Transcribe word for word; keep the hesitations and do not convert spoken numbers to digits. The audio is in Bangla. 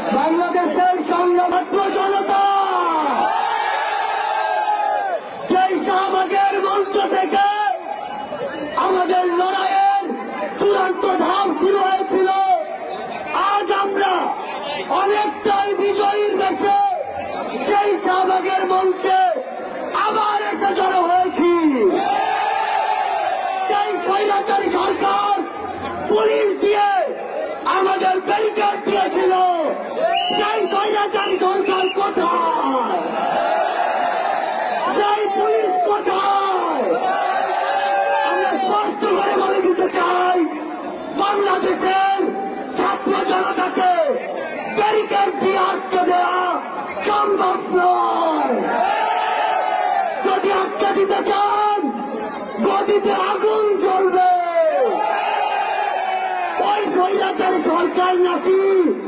বাংলাদেশের সংঘবদ্ধ জনতা যেই শাহবাগের মঞ্চ থেকে আমাদের লড়াইয়ের চূড়ান্ত ধাপ শুরু হয়েছিল, আজ আমরা অনেকটাই বিজয়ীর দেশে সেই শাহবাগের মঞ্চে আবার এসে জড়ো হয়েছি। সেই স্বৈরাচারী সরকার পুলিশ দিয়ে আমাদের ব্যারিকেড দিয়েছিল, সেই স্বৈরাচারী সরকার কোথায়? সেই পুলিশ কোথায়? আমরা স্পষ্ট করে বলে দিতে চাই, বাংলাদেশের ছাত্র জনতাকে ব্যারিকেড দিয়ে আটকে দেওয়া সম্ভব নয়। যদি আটকে দিতে চান, গদিতে আগুন জ্বলবে। ওই স্বৈরাচারী সরকার নাকি